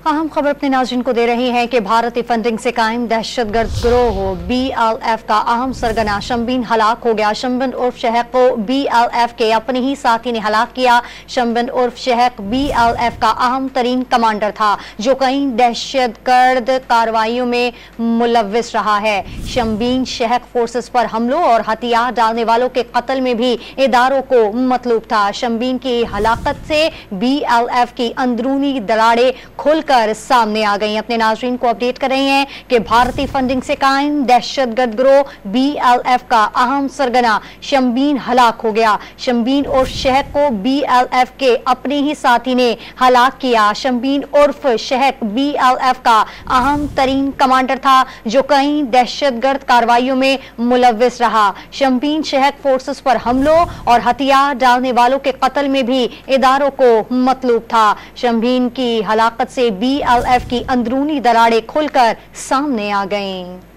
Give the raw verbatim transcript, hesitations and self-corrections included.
अहम खबर अपने नाज़रीन को दे रही है कि भारतीय फंडिंग से कायम दहशतगर्द गिरोह बी एल एफ का अहम सरगना शम्बीन हलाक हो गया। शम्बीन उर्फ शहक को बी एल एफ के अपने ही साथी ने हलाक किया। शम्बीन उर्फ शहक बी एल एफ का अहम तरीन कमांडर था जो कई दहशतगर्द कार्रवाइयों में मुलव्विस रहा है। शम्बीन शहक फोर्सेस पर हमलों और हथियार डालने वालों के कत्ल में भी इदारों को मतलूब था। शम्बीन की हलाकत से बी एल एफ की अंदरूनी दरारें खुलकर सामने आ गई। अपने नाज़रीन को अपडेट कर रहे हैं कि भारतीय फंडिंग से कायम दहशतगर्द गिरोह बी एल एफ का अहम सरगना शम्बीन हलाक हो गया। शम्बीन उर्फ शहक को बी एल एफ के अपने ही साथी ने हलाक किया। शम्बीन उर्फ शहक बी एल एफ का अहम तरीन कमांडर था जो कई दहशतगर्द कार्रवाइयों में मुलव्विस रहा। शम्बीन शहक फोर्सेस पर हमलों और हथियार डालने वालों के कत्ल में भी इदारों को मतलूब था। शम्बीन की हलाकत से बी एल एफ की अंदरूनी दरारें खुलकर सामने आ गईं।